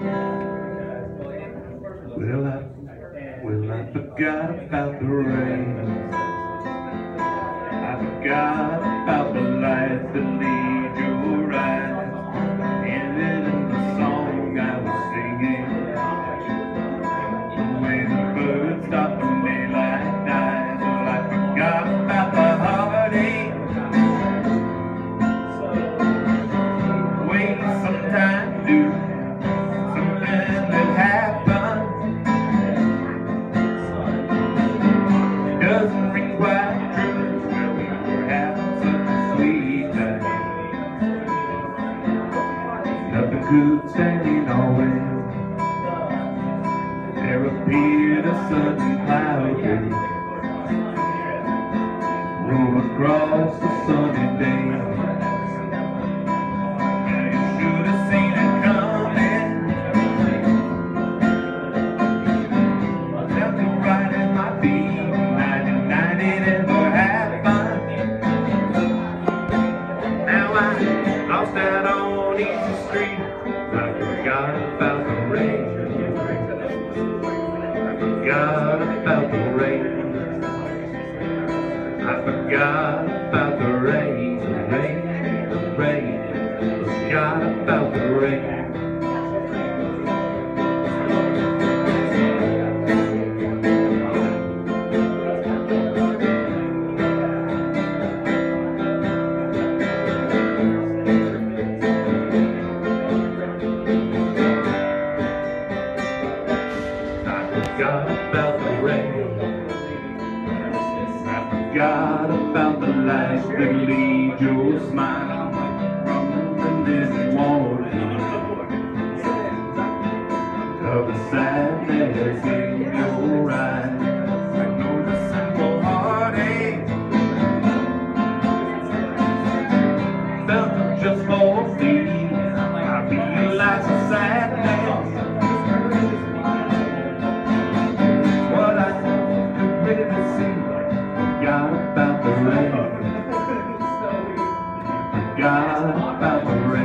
Well, I forgot about the rain. I forgot about the lights that lead your eyes, ended in the song I was singing. The way the birds stopped when daylight dies. Well, I forgot about the heartache. The way you sometimes do something that happens. Doesn't ring quite true. Well, we were having such a sweet time. Nothing could stand in our way. There appeared a sudden cloud roll across the sunny day. Now you should have seen it coming. Left me right in my feet. Lost out on Easy Street. I forgot about the rain. I forgot about the rain. I forgot about the rain. The rain, the rain. Forgot about the rain. Forgot about the rain. I forgot about the lights that lead your smile from the living water of the sadness in your eyes. I know the simple heartache felt just for me. I realize the sadness. Forgot about the rain. Forgot about the rain.